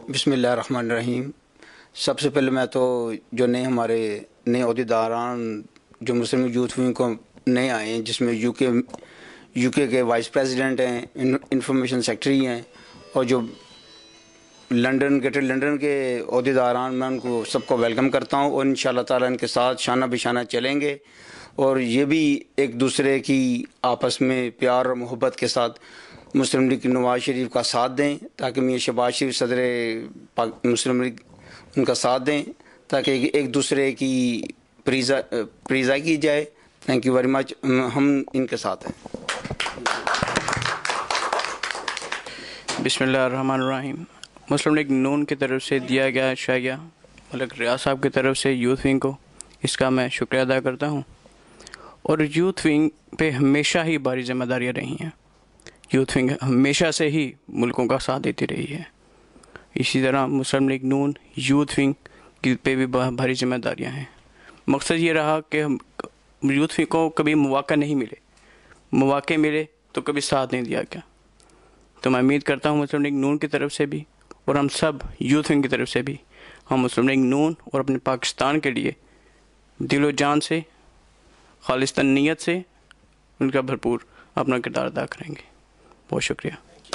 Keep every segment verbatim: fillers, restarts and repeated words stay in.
بسم اللہ الرحمن الرحیم. سب سے پہلے میں تو جو نئے ہمارے نئے عہدیداران جو مسلم یوتھ ونگ کو نئے آئے ہیں، جس میں یو کے یو کے کے وائس پریزیڈنٹ ہیں، انفارمیشن سیکٹری ہیں، اور جو لنڈن گریٹر لنڈن کے عہدیداران، میں ان کو سب کو ویلکم کرتا ہوں، اور ان شاء اللہ تعالیٰ ان کے ساتھ شانہ بشانہ چلیں گے، اور یہ بھی ایک دوسرے کی آپس میں پیار اور محبت کے ساتھ مسلم لیگ نواز شریف کا ساتھ دیں، تاکہ میاں شہباز شریف صدر مسلم لیگ ان کا ساتھ دیں، تاکہ ایک دوسرے کی پریزا پریزا کی جائے. Thank you very much. ہم ان کے ساتھ ہیں. بسم اللہ الرحمن الرحیم. مسلم لیگ نون کی طرف سے دیا گیا شائع ملک ریاض صاحب کی طرف سے یوتھ ونگ کو، اس کا میں شکریہ ادا کرتا ہوں. اور یوتھ ونگ پہ ہمیشہ ہی بھاری ذمہ داریاں رہی ہیں. یوتھ ونگ ہمیشہ سے ہی ملکوں کا ساتھ دیتی رہی ہے. اسی طرح مسلم لیگ نون یوتھ ونگ کی پہ بھی بھاری ذمہ داریاں ہیں. مقصد یہ رہا کہ یوتھ ونگ کو کبھی مواقع نہیں ملے، مواقع ملے تو کبھی ساتھ نہیں دیا گیا. تو میں امید کرتا ہوں مسلم لیگ نون کی طرف سے بھی اور ہم سب یوتھ ونگ کی طرف سے بھی ہم مسلم لیگ نون اور اپنے پاکستان کے لیے دل و جان سے، خالص نیت سے ان کا بھرپور اپنا کردار ادا کریں گے. بہت شکریہ.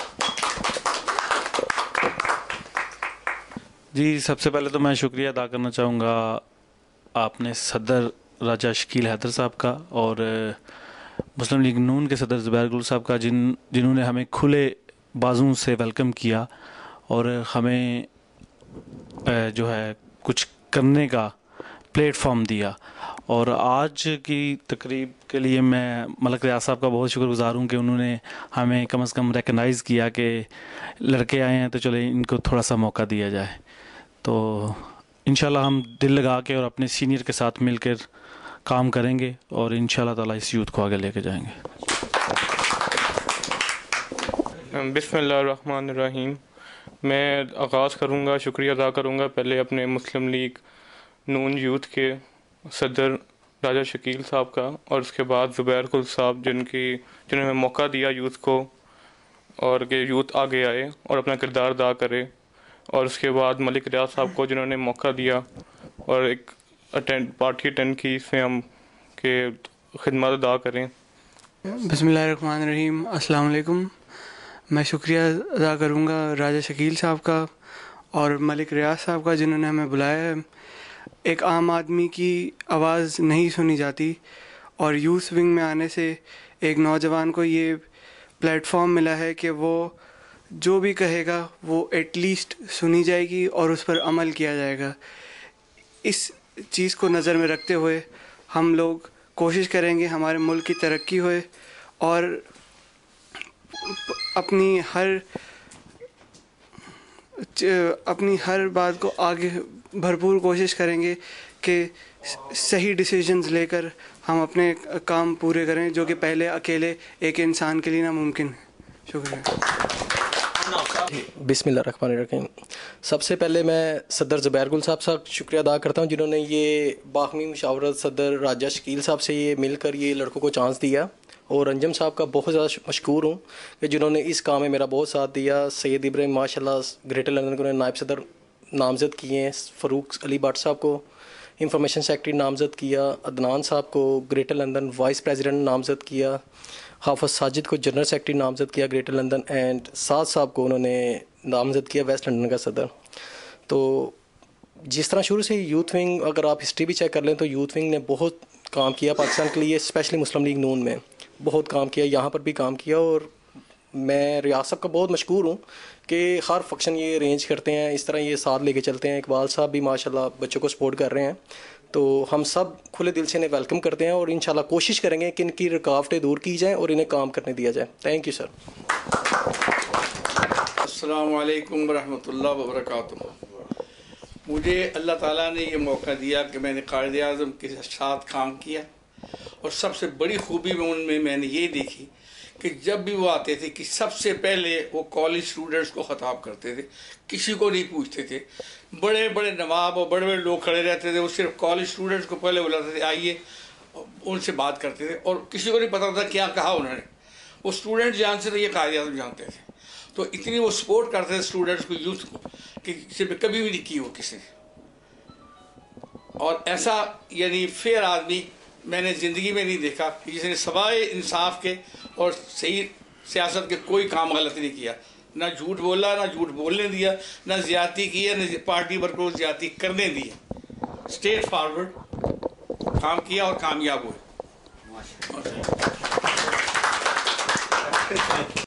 جی، سب سے پہلے تو میں شکریہ ادا کرنا چاہوں گا آپ نے صدر راجہ شکیل حیدر صاحب کا اور مسلم لیگ نون کے صدر زبیر گل صاحب کا، جن جنہوں نے ہمیں کھلے بازوں سے ویلکم کیا اور ہمیں جو ہے کچھ کرنے کا پلیٹ فارم دیا. اور آج کی تقریب کے لیے میں ملک ریاض صاحب کا بہت شکر گزار ہوں کہ انہوں نے ہمیں کم از کم ریکگنائز کیا کہ لڑکے آئے ہیں تو چلے ان کو تھوڑا سا موقع دیا جائے. تو انشاءاللہ ہم دل لگا کے اور اپنے سینئر کے ساتھ مل کر کام کریں گے اور انشاءاللہ تعالیٰ اس یوتھ کو آگے لے کے جائیں گے. بسم اللہ الرحمن الرحیم. میں آغاز کروں گا، شکریہ ادا کروں گا پہلے اپنے مسلم لیگ نون یوتھ کے صدر راجہ شکیل صاحب کا، اور اس کے بعد زبیر گل صاحب جن کی جنہوں نے موقع دیا یوتھ کو اور کہ یوتھ آگے آئے اور اپنا کردار ادا کرے، اور اس کے بعد ملک ریاض صاحب کو جنہوں نے موقع دیا اور ایک اٹینڈ پارٹی اٹینڈ کی اس میں ہم کہ خدمات ادا کریں. بسم اللہ الرحمن الرحیم. السلام علیکم. میں شکریہ ادا کروں گا راجہ شکیل صاحب کا اور ملک ریاض صاحب کا جنہوں نے ہمیں بلایا ہے. ایک عام آدمی کی آواز نہیں سنی جاتی، اور یوتھ ونگ میں آنے سے ایک نوجوان کو یہ پلیٹ فارم ملا ہے کہ وہ جو بھی کہے گا وہ ایٹ لیسٹ سنی جائے گی اور اس پر عمل کیا جائے گا. اس چیز کو نظر میں رکھتے ہوئے ہم لوگ کوشش کریں گے ہمارے ملک کی ترقی ہوئے، اور اپنی ہر اپنی ہر بات کو آگے بھرپور کوشش کریں گے کہ صحیح ڈیسیجنز لے کر ہم اپنے کام پورے کریں، جو کہ پہلے اکیلے ایک انسان کے لیے ناممکن ہے. شکریہ. بسم اللہ الرحمن الرحیم. سب سے پہلے میں صدر زبیر گل صاحب کا شکریہ ادا کرتا ہوں جنہوں نے یہ باہمی مشاورت صدر راجہ شکیل صاحب سے یہ مل کر یہ لڑکوں کو چانس دیا، اور انجم صاحب کا بہت زیادہ مشکور ہوں کہ جنہوں نے اس کام میں میرا بہت ساتھ دیا. سید ابراہیم ماشاء اللہ گریٹر لندن کو نائب صدر نامزد کیے ہیں، فاروق علی بٹ صاحب کو انفارمیشن سیکرٹری نامزد کیا، عدنان صاحب کو گریٹر لندن وائس پریزیڈنٹ نامزد کیا، حافظ ساجد کو جنرل سیکرٹری نامزد کیا گریٹر لندن، اینڈ سعد صاحب کو انہوں نے نامزد کیا ویسٹ لندن کا صدر. تو جس طرح شروع سے یوتھ ونگ، اگر آپ ہسٹری بھی چیک کر لیں تو یوتھ ونگ نے بہت کام کیا پاکستان کے لیے، اسپیشلی مسلم لیگ نون میں بہت کام کیا، یہاں پر بھی کام کیا. اور میں ریاست کا بہت مشکور ہوں کہ ہر فنکشن یہ ارینج کرتے ہیں، اس طرح یہ ساتھ لے کے چلتے ہیں. اقبال صاحب بھی ماشاءاللہ بچوں کو سپورٹ کر رہے ہیں. تو ہم سب کھلے دل سے انہیں ویلکم کرتے ہیں اور انشاءاللہ کوشش کریں گے کہ ان کی رکاوٹیں دور کی جائیں اور انہیں کام کرنے دیا جائے. Thank you sir. السلام علیکم ورحمۃ اللہ وبرکاتہ. مجھے اللہ تعالیٰ نے یہ موقع دیا کہ میں نے قائد اعظم کے ساتھ کام کیا، اور سب سے بڑی خوبی میں ان میں میں نے یہ دیکھی کہ جب بھی وہ آتے تھے کہ سب سے پہلے وہ کالج اسٹوڈنٹس کو خطاب کرتے تھے، کسی کو نہیں پوچھتے تھے. بڑے بڑے نواب اور بڑے بڑے لوگ کھڑے رہتے تھے، وہ صرف کالج اسٹوڈنٹس کو پہلے بلاتے تھے، آئیے ان سے بات کرتے تھے، اور کسی کو نہیں پتہ تھا کیا کہا انہوں نے. وہ اسٹوڈنٹ جانتے تھے، یہ قائد اعظم جانتے تھے. तो इतनी वो सपोर्ट करते थे स्टूडेंट्स को, यूथ को, कि किसी पे कभी भी नहीं की वो किसी ने। और ऐसा यानी फेयर आदमी मैंने ज़िंदगी में नहीं देखा कि जिसने सवाए इंसाफ के और सही सियासत के कोई काम गलत नहीं किया, ना झूठ बोला, ना झूठ बोलने दिया, ना ज़्यादती की है, ना पार्टी वर्ग को ज़्यादती करने दी। स्ट्रेट फॉरवर्ड काम किया और कामयाब हुए।